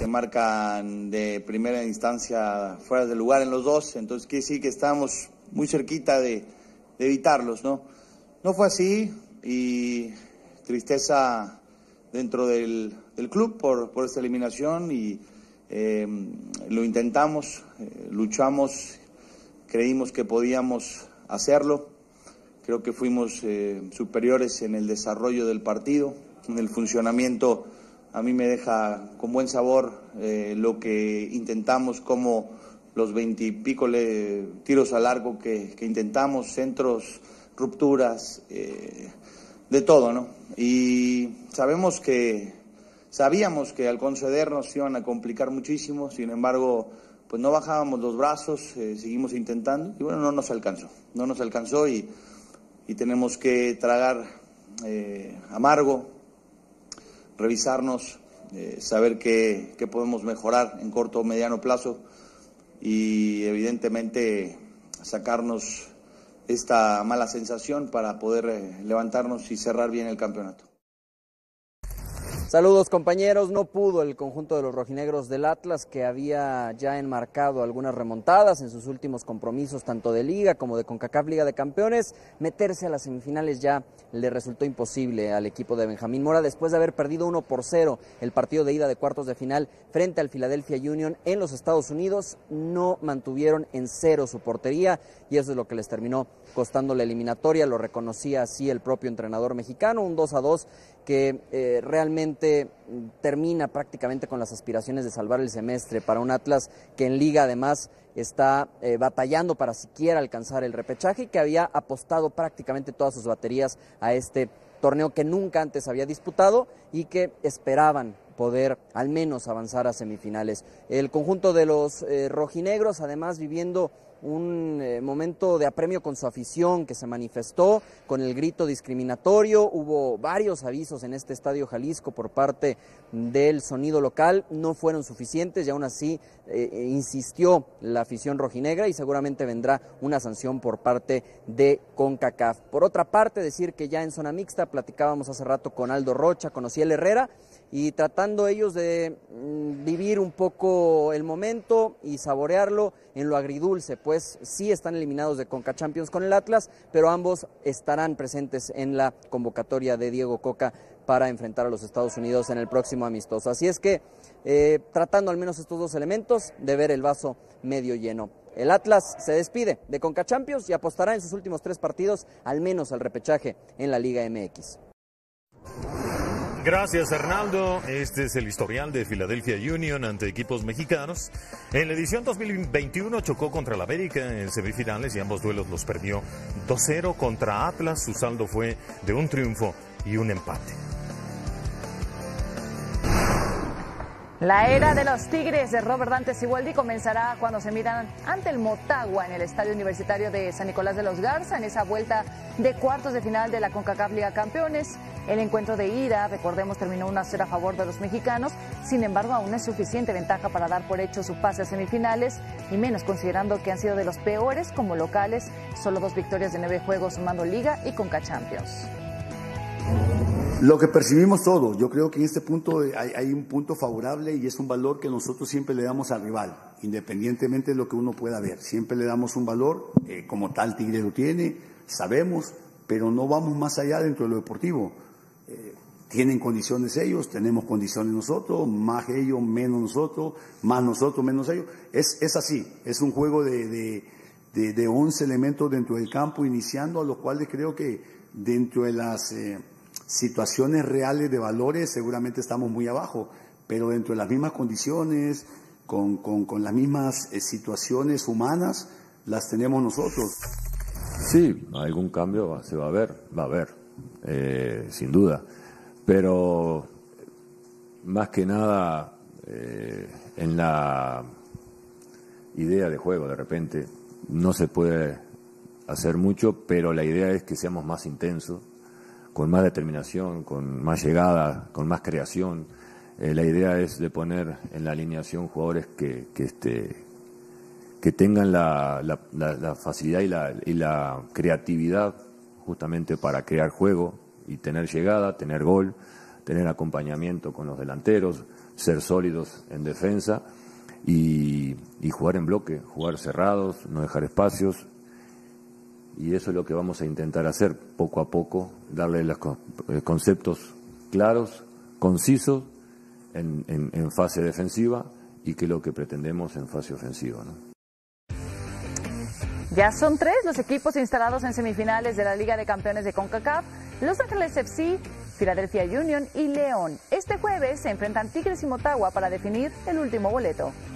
se marcan de primera instancia fuera de lugar en los dos, entonces quiere decir que estábamos muy cerquita de evitarlos, ¿no? No fue así y tristeza dentro del club por esta eliminación y lo intentamos, luchamos, creímos que podíamos hacerlo, creo que fuimos superiores en el desarrollo del partido, en el funcionamiento. A mí me deja con buen sabor lo que intentamos, como los 20 y pico tiros al arco que intentamos, centros, rupturas, de todo, ¿no? Y sabíamos que al concedernos iban a complicar muchísimo, sin embargo, pues no bajábamos los brazos, seguimos intentando y bueno, no nos alcanzó y tenemos que tragar amargo, revisarnos, saber qué podemos mejorar en corto o mediano plazo y evidentemente sacarnos esta mala sensación para poder levantarnos y cerrar bien el campeonato. Saludos compañeros, no pudo el conjunto de los rojinegros del Atlas, que había ya enmarcado algunas remontadas en sus últimos compromisos tanto de Liga como de CONCACAF Liga de Campeones. Meterse a las semifinales ya le resultó imposible al equipo de Benjamín Mora después de haber perdido 1-0 el partido de ida de cuartos de final frente al Philadelphia Union en los Estados Unidos. No mantuvieron en cero su portería y eso es lo que les terminó costando la eliminatoria. Lo reconocía así el propio entrenador mexicano, un 2-2 que realmente termina prácticamente con las aspiraciones de salvar el semestre para un Atlas que en Liga además está batallando para siquiera alcanzar el repechaje y que había apostado prácticamente todas sus baterías a este torneo que nunca antes había disputado y que esperaban poder al menos avanzar a semifinales. El conjunto de los rojinegros además viviendo un momento de apremio con su afición que se manifestó con el grito discriminatorio. Hubo varios avisos en este Estadio Jalisco por parte del sonido local, no fueron suficientes y aún así insistió la afición rojinegra y seguramente vendrá una sanción por parte de CONCACAF. Por otra parte, decir que ya en zona mixta platicábamos hace rato con Aldo Rocha, con Ociel Herrera, y tratando ellos de vivir un poco el momento y saborearlo en lo agridulce, pues sí están eliminados de Conca Champions con el Atlas, pero ambos estarán presentes en la convocatoria de Diego Coca para enfrentar a los Estados Unidos en el próximo amistoso. Así es que tratando al menos estos dos elementos de ver el vaso medio lleno. El Atlas se despide de Conca Champions y apostará en sus últimos 3 partidos al menos al repechaje en la Liga MX. Gracias, Arnaldo. Este es el historial de Philadelphia Union ante equipos mexicanos. En la edición 2021 chocó contra el América en semifinales y ambos duelos los perdió 2-0 contra Atlas. Su saldo fue de un triunfo y un empate. La era de los Tigres de Robert Dante Siboldi comenzará cuando se midan ante el Motagua en el Estadio Universitario de San Nicolás de los Garza en esa vuelta de cuartos de final de la CONCACAF Liga Campeones. El encuentro de ida, recordemos, terminó 1-0 a favor de los mexicanos. Sin embargo, aún es suficiente ventaja para dar por hecho su pase a semifinales y menos considerando que han sido de los peores como locales, solo 2 victorias de 9 juegos sumando Liga y CONCA Champions. Lo que percibimos todos, yo creo que en este punto hay un punto favorable y es un valor que nosotros siempre le damos al rival, independientemente de lo que uno pueda ver. Siempre le damos un valor, como tal Tigre lo tiene, sabemos, pero no vamos más allá dentro de lo deportivo. Tienen condiciones ellos, tenemos condiciones nosotros, más ellos, menos nosotros, más nosotros, menos ellos. Es así, es un juego de 11 elementos dentro del campo iniciando, a los cuales creo que dentro de las situaciones reales de valores seguramente estamos muy abajo, pero dentro de las mismas condiciones, con las mismas situaciones humanas, las tenemos nosotros. Sí, algún cambio se va a haber, sin duda, pero más que nada en la idea de juego, de repente no se puede hacer mucho, pero la idea es que seamos más intensos, con más determinación, con más llegada, con más creación. La idea es de poner en la alineación jugadores que tengan la facilidad y la creatividad justamente para crear juego y tener llegada, tener gol, tener acompañamiento con los delanteros, ser sólidos en defensa y jugar en bloque, jugar cerrados, no dejar espacios. Y eso es lo que vamos a intentar hacer poco a poco, darle los conceptos claros, concisos en fase defensiva y que es lo que pretendemos en fase ofensiva, ¿no? Ya son 3 los equipos instalados en semifinales de la Liga de Campeones de CONCACAF: Los Ángeles FC, Philadelphia Union y León. Este jueves se enfrentan Tigres y Motagua para definir el último boleto.